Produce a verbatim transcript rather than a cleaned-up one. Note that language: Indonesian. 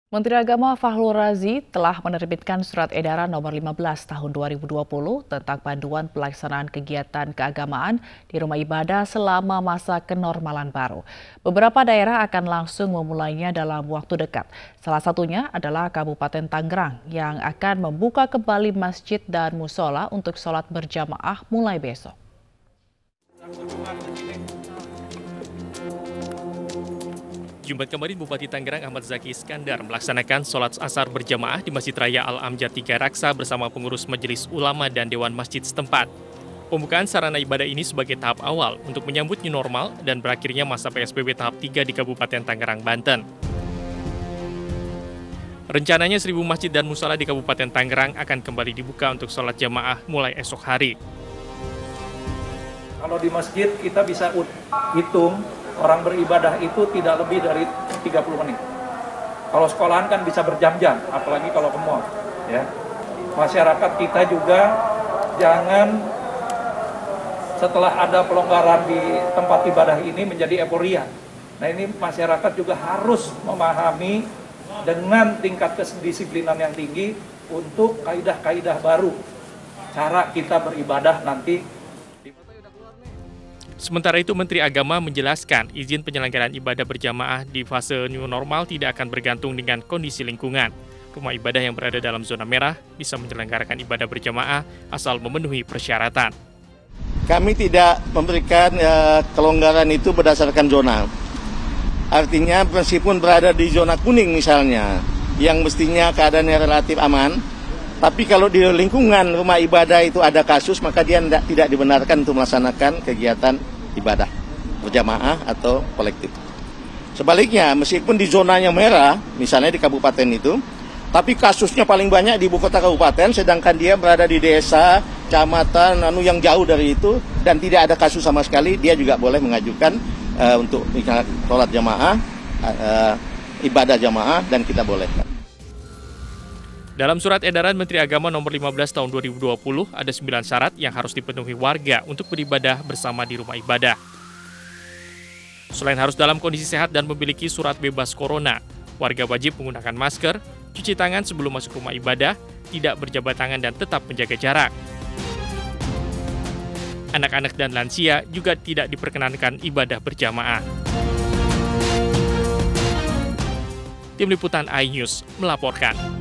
Menteri Agama Fakhrul Razi telah menerbitkan Surat Edaran Nomor lima belas Tahun dua ribu dua puluh tentang panduan pelaksanaan kegiatan keagamaan di rumah ibadah selama masa kenormalan baru. Beberapa daerah akan langsung memulainya dalam waktu dekat. Salah satunya adalah Kabupaten Tangerang yang akan membuka kembali masjid dan musola untuk sholat berjamaah mulai besok. Jumat kemarin Bupati Tangerang Ahmad Zaki Iskandar melaksanakan sholat asar berjamaah di Masjid Raya Al-Amjad Tiga Raksa bersama pengurus Majelis Ulama dan Dewan Masjid setempat. Pembukaan sarana ibadah ini sebagai tahap awal untuk menyambut new normal dan berakhirnya masa P S B B tahap tiga di Kabupaten Tangerang, Banten. Rencananya seribu masjid dan musala di Kabupaten Tangerang akan kembali dibuka untuk sholat jamaah mulai esok hari. Kalau di masjid kita bisa hitung orang beribadah itu tidak lebih dari tiga puluh menit. Kalau sekolahan kan bisa berjam-jam, apalagi kalau ke mall. Ya. Masyarakat kita juga jangan setelah ada pelonggaran di tempat ibadah ini menjadi euforia. Nah ini masyarakat juga harus memahami dengan tingkat kedisiplinan yang tinggi untuk kaidah-kaidah baru. Cara kita beribadah nanti. Sementara itu, Menteri Agama menjelaskan izin penyelenggaraan ibadah berjamaah di fase new normal tidak akan bergantung dengan kondisi lingkungan. Rumah ibadah yang berada dalam zona merah bisa menyelenggarakan ibadah berjamaah asal memenuhi persyaratan. Kami tidak memberikan uh, kelonggaran itu berdasarkan zona. Artinya meskipun berada di zona kuning misalnya, yang mestinya keadaannya relatif aman, tapi kalau di lingkungan rumah ibadah itu ada kasus, maka dia tidak, tidak dibenarkan untuk melaksanakan kegiatan ibadah berjamaah atau kolektif. Sebaliknya, meskipun di zonanya merah, misalnya di kabupaten itu, tapi kasusnya paling banyak di ibu kota kabupaten, sedangkan dia berada di desa, kecamatan, anu yang jauh dari itu, dan tidak ada kasus sama sekali, dia juga boleh mengajukan uh, untuk sholat jamaah, uh, ibadah jamaah, dan kita bolehkan. Dalam surat edaran Menteri Agama nomor lima belas tahun dua ribu dua puluh ada sembilan syarat yang harus dipenuhi warga untuk beribadah bersama di rumah ibadah. Selain harus dalam kondisi sehat dan memiliki surat bebas corona, warga wajib menggunakan masker, cuci tangan sebelum masuk rumah ibadah, tidak berjabat tangan dan tetap menjaga jarak. Anak-anak dan lansia juga tidak diperkenankan ibadah berjamaah. Tim Liputan iNews melaporkan.